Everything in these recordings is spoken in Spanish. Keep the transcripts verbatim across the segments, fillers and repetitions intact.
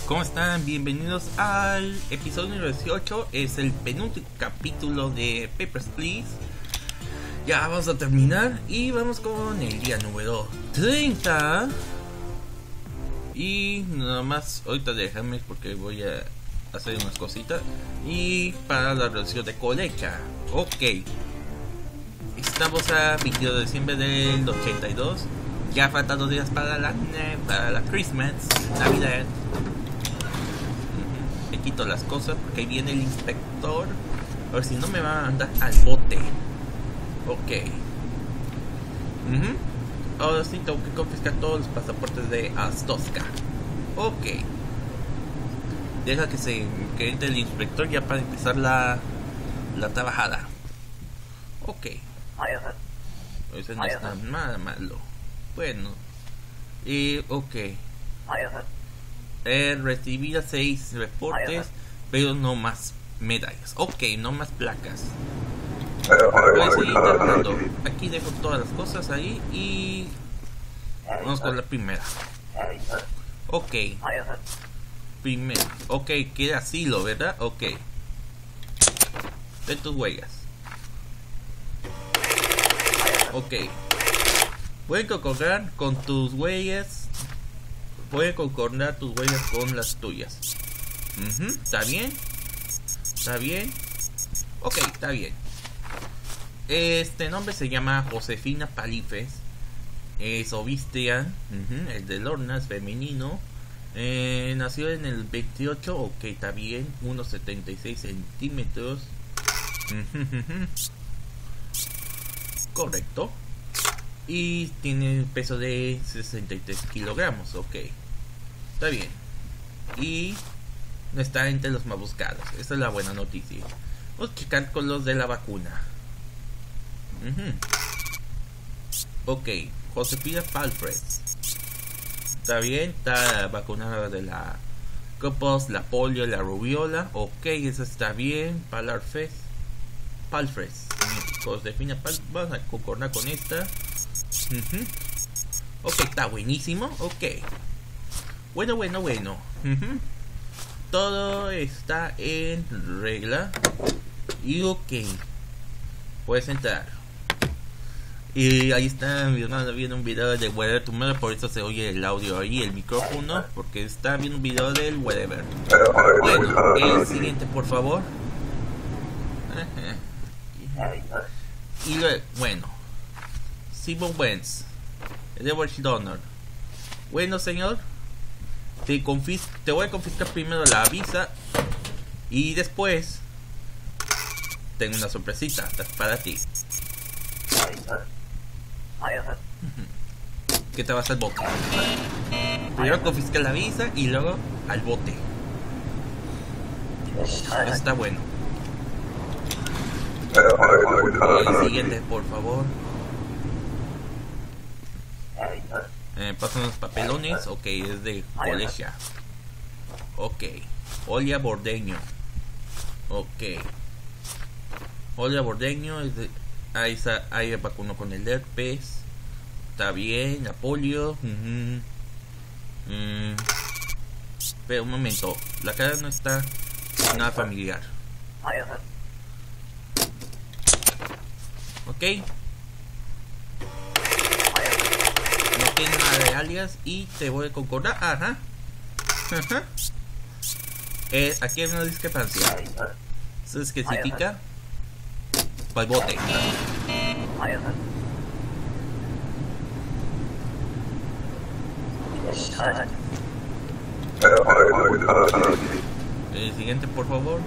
¿Cómo están? Bienvenidos al episodio número dieciocho. Es el penúltimo capítulo de Papers, Please. Ya vamos a terminar y vamos con el día número treinta. Y nada más, ahorita déjame porque voy a hacer unas cositas. Y para la reducción de cosecha. Ok. Estamos a veintidós de diciembre del ochenta y dos. Ya faltan dos días para la, para la Christmas, Navidad. Me quito las cosas porque ahí viene el inspector. A ver si no me va a mandar al bote. Ok. Uh-huh. Ahora sí tengo que confiscar todos los pasaportes de Astoska. Ok. Deja que se que entre el inspector ya para empezar la la trabajada. Ok. Eso no está nada malo. Bueno. Y ok. Eh, recibí seis reportes, pero no más medallas. Ok, no más placas. Voy a seguir trabajando. Aquí dejo todas las cosas ahí y vamos con la primera. Ok. Primera. Ok, queda asilo, ¿verdad? Ok. De tus huellas. Ok. Voy a concordar con tus huellas. Voy a concordar tus huellas con las tuyas. Uh-huh. ¿Está bien? ¿Está bien? Ok, está bien. Este nombre se llama Josefina Palifes. Es obistea. Uh-huh. El de Lorna es femenino. Eh, nació en el veintiocho. Ok, está bien. uno setenta y seis centímetros. Uh-huh. Correcto. Y tiene peso de sesenta y tres kilogramos. Ok. Está bien. Y no está entre los más buscados. Esa es la buena noticia. Vamos a checar con los de la vacuna. Uh-huh. Ok. Josefina Palfres. Está bien. Está vacunada de la copos, la polio, la rubiola. Ok. Esa está bien. Palfres. Palfres. Josefina Palfres. Vamos a concordar con esta. Uh-huh. Ok, está buenísimo. Ok. Bueno, bueno, bueno. Uh-huh. Todo está en regla. Y ok. Puedes entrar. Y ahí está viendo un video de Weather Tomorrow. Por eso se oye el audio ahí, el micrófono. Porque está viendo un video del Weather. Bueno, el siguiente, por favor. Uh-huh. Y luego, bueno. Simon Wentz, Edward Donner. Bueno, señor, te, confis te voy a confiscar primero la visa y después tengo una sorpresita para ti. ¿Qué te vas al bote? Primero confiscar la visa y luego al bote. Eso está bueno. El siguiente, por favor. Eh, pasan los papelones. Ok, es de colegia. Ok. Olia Bordeño. Ok. Olia Bordeño es de, ahí, ahí vacunó con el herpes. Está bien. La polio. Uh-huh. mm. Pero un momento. La cara no está nada familiar. Ok. Tiene nada de alias y te voy a concordar. Ajá. Ajá. Eh, aquí hay una discrepancia. ¿Sabes qué significa? Para el bote. El siguiente, por favor.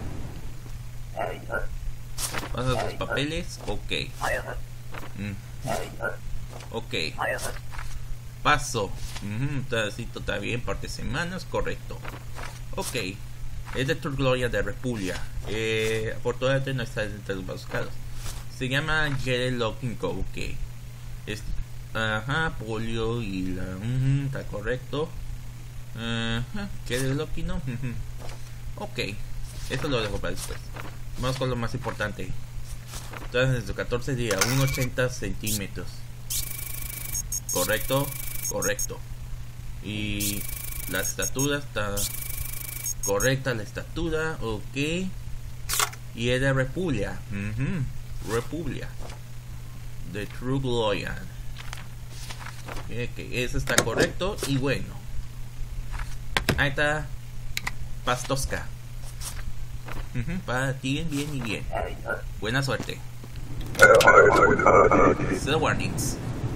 Pasa tus papeles. Ok. Mm. Ok. Paso. Uh-huh. Tránsito está bien. Parte semanas. Correcto. Ok. Es de Tour Gloria de Repuglia. Eh, afortunadamente no está entre los buscados. Se llama Jerry Lokinko. Ok. Es, ajá. Polio y la. Uh-huh, está correcto. Ajá. Jerry Lokinko. Uh-huh. Ok. Esto lo dejo para después. Vamos con lo más importante. Entonces, desde catorce días. uno ochenta centímetros. Correcto. Correcto. Y La estatura está correcta, la estatura, ok. Y es de Repuglia. Uh-huh. Repuglia. De True Loyal. Okay, que eso está correcto. Y bueno, ahí está Pastosca. Uh-huh. Para ti, bien y bien. Buena suerte. The warnings.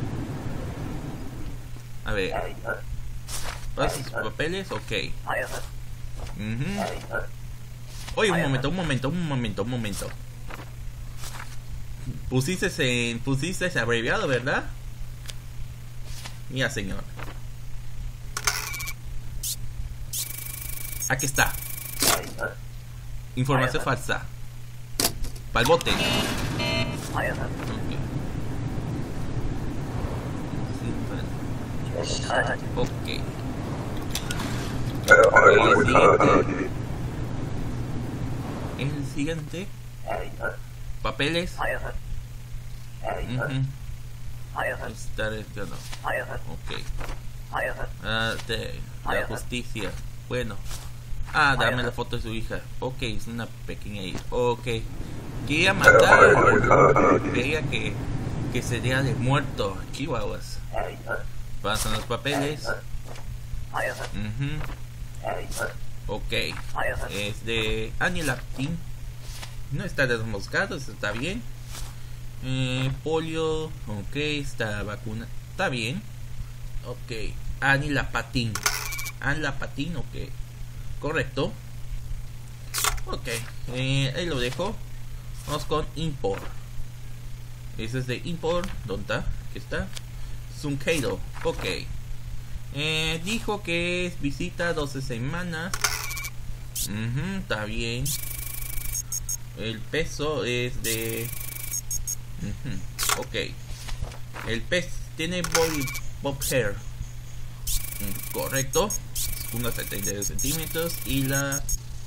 A ver. ¿Pasas sus papeles? Ok. Uh-huh. Oye, un momento, un momento, un momento, un momento. Pusiste en, pusiste ese abreviado, ¿verdad? Mira, señor. Aquí está. Información falsa. Pa'l bote. Okay. Ok. El siguiente. El siguiente. Papeles. Uh-huh. Estar no. Ok. Ah, de, la justicia. Bueno. Ah, dame la foto de su hija. Ok, es una pequeña hija. Ok. Quería matar. Creía que, que sería de muerto. Chihuahuas. Pasan los papeles. Uh-huh. Ok. Es de Annie Laptin. No está desmoscado, está bien. Eh, polio. Ok, está vacuna. Está bien. Ok. Annie Lapatin. Annie Lapatin, ok. Correcto. Ok. Eh, ahí lo dejo. Vamos con Import. Ese es de Import. ¿Dónde está? Aquí está. Zunkeido. Ok. Eh, dijo que es visita doce semanas. Uh-huh, está bien. El peso es de... Uh-huh, ok. El pez tiene body bob hair. Mm, correcto. Unos setenta y dos centímetros. Y la...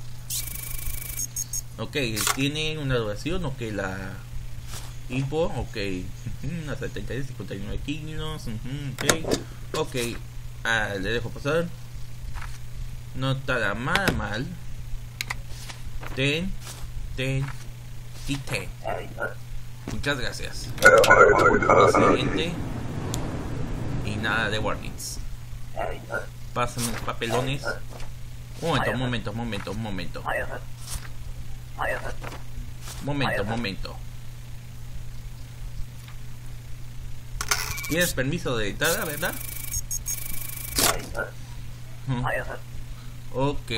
Ok, tiene una duración. Ok, la... Hipo. Ok. Uh-huh, una setenta y dos, cincuenta y nueve kilos. Uh-huh, ok. Ok. Ah, le dejo pasar. No está nada mal. Ten. Ten. Y ten. Muchas gracias. Lo siguiente. Y nada de warnings. Pásame los papelones. Un momento, un momento, un momento, un momento. Momento, momento. ¿Tienes permiso de entrada, verdad? Hmm. Ok.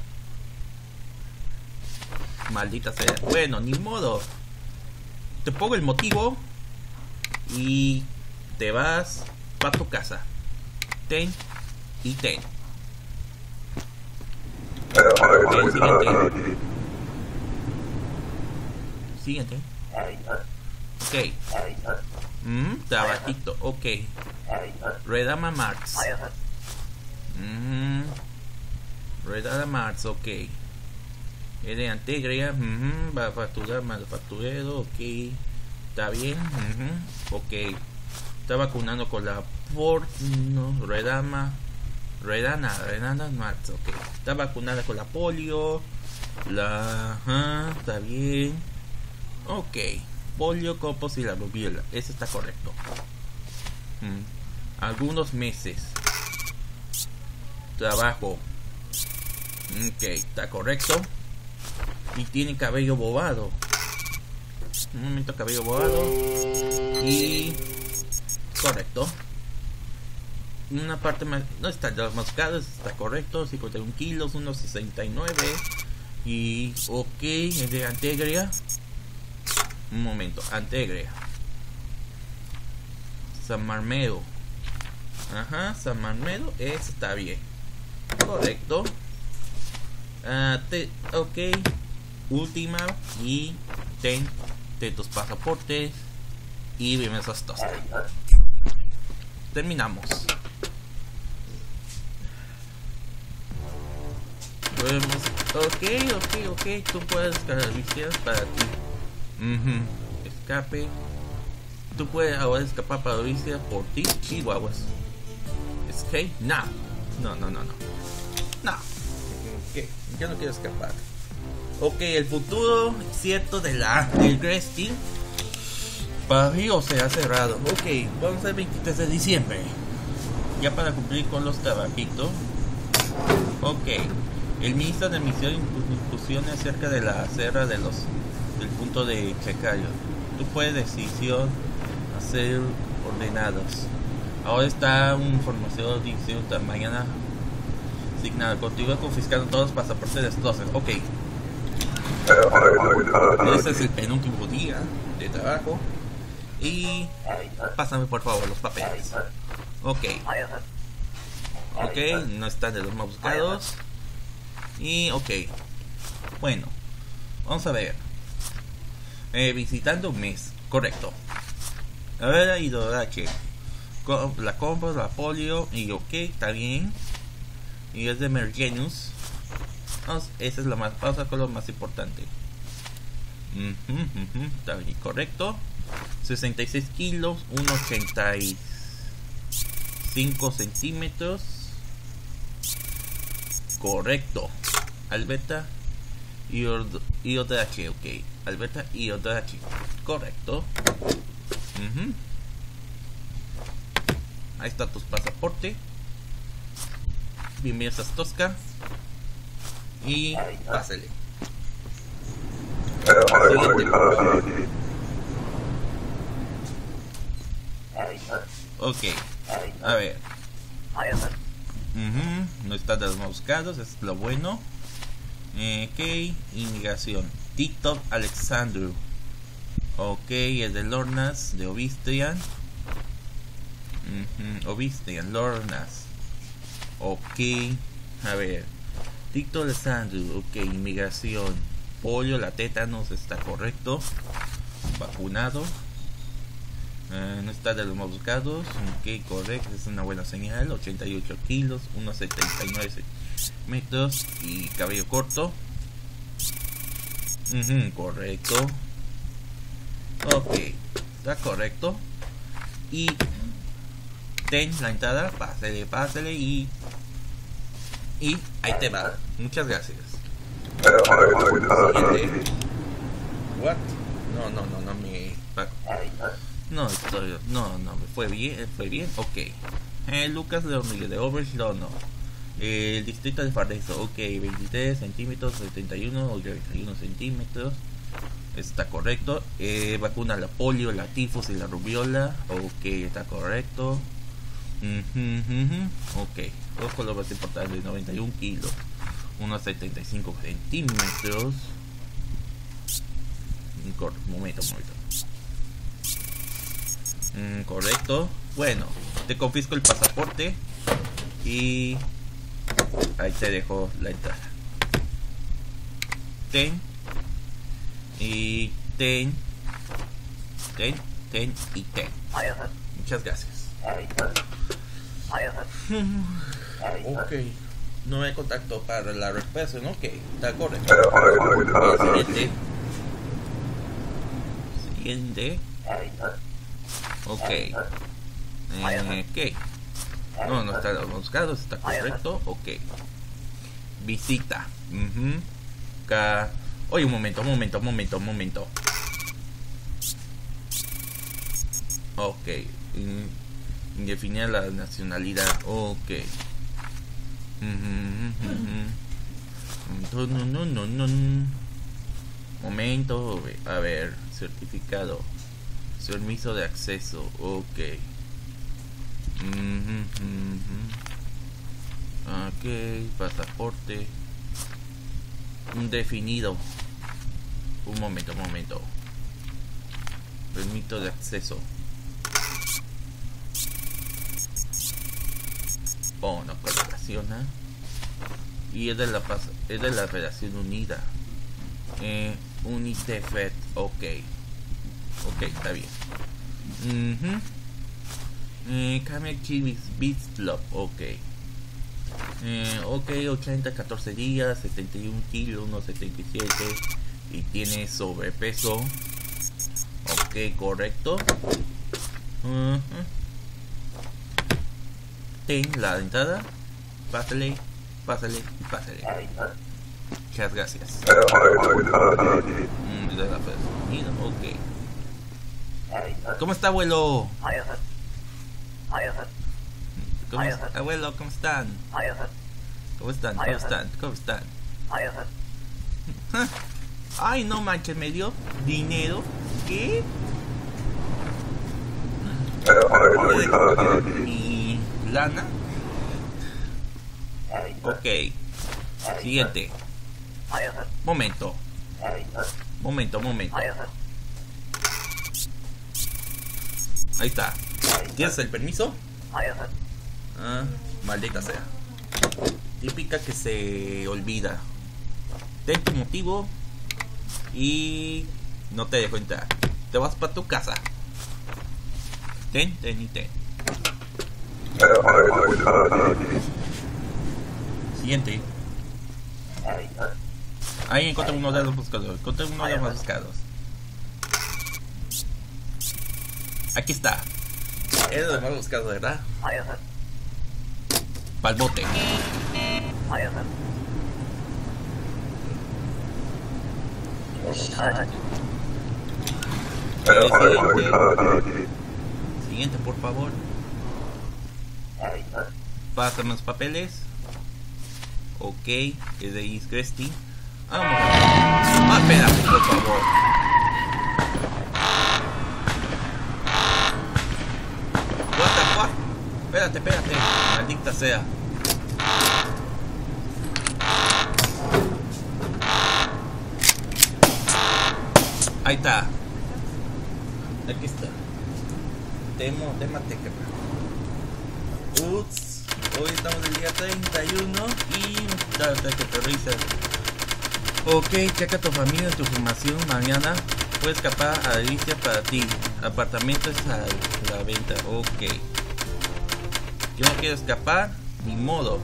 Maldita sea. Bueno, ni modo. Te pongo el motivo y te vas para tu casa. Ten y ten. Okay, siguiente. Siguiente. Ok. Mm, trabajito. Ok. Redama Marx. Mm, Redama Marx. Ok. Es de Antegria. Mm, va a facturar manufacturero. Ok. Está bien. Mm, ok. Está vacunando con la Ford. No, Redama. Redana. Redana Marx. Ok. Está vacunada con la polio. La. Uh, está bien. Ok. Polio, copos y la rubiola. Ese está correcto. Mm. Algunos meses. Trabajo. Ok, está correcto. Y tiene cabello bobado. Un momento, cabello bobado. Y... correcto. Una parte más... no está moscado, está correcto. cincuenta y un kilos, uno sesenta y nueve. Y... ok, es de Antegria. Un momento, Antegria. San Marmedo. Ajá, San Marmedo. Ese está bien. Correcto. Uh, te, ok. Última. Y ten de tus pasaportes. Y vemos estos. Terminamos. Vemos. Ok, ok, ok. Tú puedes cargar visitas para ti. Uh-huh. Escape. Tú puedes ahora escapar para visitas por ti. Chihuahuas. Escape now. No, no, no, no. No. ¿Qué? Yo no quiero escapar. Ok, el futuro cierto de la del Gresty barrio se ha cerrado. Ok, vamos al veintitrés de diciembre. Ya para cumplir con los trabajitos. Ok. El ministro de Misión discusiones acerca de la serra de los del punto de Checayo. Tú puedes decisión hacer ordenados. Ahora está un información diciendo mañana asignado. Continúa confiscando todos los pasaportes destroces. Ok. Este es el penúltimo día de trabajo. Y pásame por favor los papeles. Ok. Ok, no están de los más buscados. Y ok. Bueno, vamos a ver. Eh, visitando un mes. Correcto. A ver, Idorache. La compra, la polio. Y ok, está bien. Y es de Mergenius. Vamos, esa es la más. Vamos a con lo más importante. Uh -huh, uh -huh, está bien, correcto. sesenta y seis kilos, uno ochenta y cinco centímetros. Correcto. Alberta y Odrache, ok. Alberta y Odrache. Correcto. Uh -huh. Ahí está tu pasaporte. Bienvenidos a Tosca. Y pásale. Ok, a ver. Uh-huh. No está de los más buscados, es lo bueno. eh, Ok, inmigración. TikTok Alexandru. Ok, es de Lornas, de Obistrian. uh-huh. Obistrian, Lornas. Ok, a ver. TikTok Alexandru, ok, inmigración. Polio, la tétanos está correcto. Vacunado. Uh, no está de los más buscados. Ok, correcto, es una buena señal. ochenta y ocho kilos, uno setenta y nueve metros y cabello corto. Uh-huh, correcto. Ok, está correcto. Y ten la entrada, pásele, pásele y y ahí te va. Muchas gracias. Siguiente. What? No, no, no, no me. No, estoy, no, no, me fue bien, fue bien, ok. Eh, Lucas de Hormigue de Overshaw, no. Eh, el distrito de Fardeso, ok, veintitrés centímetros, setenta y uno o treinta y uno centímetros. Está correcto. Eh, vacuna la polio, la tifus y la rubiola, ok, está correcto. Uh -huh, uh -huh. Ok, dos colores importantes, noventa y un kilos, uno setenta y cinco centímetros. Un momento, un momento. Mm, correcto. Bueno, te confisco el pasaporte y ahí te dejo la entrada. Ten y ten, ten, ten y ten. Muchas gracias. Ok, no hay contacto para la recuperación. Ok, está correcto. El siguiente. Siguiente. Ok. Eh, ok. No, no está buscado, está correcto. Ok. Visita. Uh-huh. Ca... Oye, un momento, un momento, un momento, un momento. Ok. Indefinida la nacionalidad. Ok. Uh-huh, uh-huh. No, no, no, no, no. Momento. A ver, certificado. Permiso de acceso, ok. Uh-huh, uh-huh. Ok, pasaporte. Definido. Un momento, un momento. Permiso de acceso. Oh, no colaboraciona. Y es de la es de la Federación Unida. Eh, Unitefet, ok. Ok, está bien. Uh-huh. eh, Camel Chivis Beats Club, ok. Eh, ok, ochenta, catorce días, setenta y un kilos, uno setenta y siete. Y tiene sobrepeso. Ok, correcto. Uh-huh. Ten la entrada. Pásale, pásale, pásale. Muchas gracias. Mm, de la persona, ok. ¿Cómo está, abuelo? ¿Cómo es? Abuelo, ¿cómo están? ¿Cómo están? ¿Cómo están? ¿Cómo están? Ay, no manches, me dio dinero. ¿Qué? Mi lana. Ok. Siguiente. Momento. Momento, momento. Ahí está. ¿Tienes el permiso? Ah, maldita sea. Típica que se olvida. Ten tu motivo y no te dejo entrar. Te vas para tu casa. Ten, ten y ten. Siguiente. Ahí encontré uno de los buscadores. Encontré uno de los buscados. Aquí está. Es de los más buscados, ¿verdad? Pa'l bote. Siguiente. Siguiente, por favor. Pásame los papeles. Ok, es de East Cresty. Vamos a ver. Ah, espérate, por favor. What the fuck? Espérate, espérate. Maldita sea. Ahí está. Aquí está. Demo, démate, ups. Hoy estamos el día treinta y uno y trata que te revisas. Ok, checa tu familia en tu formación. Mañana puedes escapar a Alicia para ti. Apartamentos a la venta. Ok. Yo no quiero escapar, ni modo.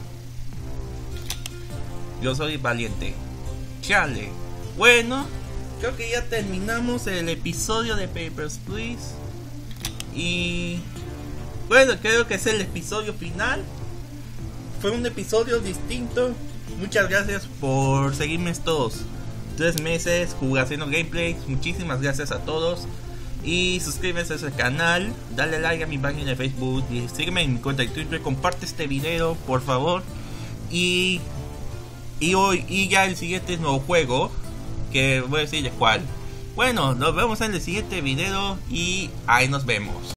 Yo soy valiente. Chale. Bueno, creo que ya terminamos el episodio de Papers, Please. Y bueno, creo que es el episodio final. Fue un episodio distinto. Muchas gracias por seguirme estos tres meses jugando, haciendo gameplays. Muchísimas gracias a todos. Y suscríbete a ese canal. Dale like a mi página de Facebook. Y sígueme en mi cuenta de Twitter. Comparte este video, por favor. Y Y hoy y ya el siguiente nuevo juego, que voy a decirle cuál. Bueno, nos vemos en el siguiente video y ahí nos vemos.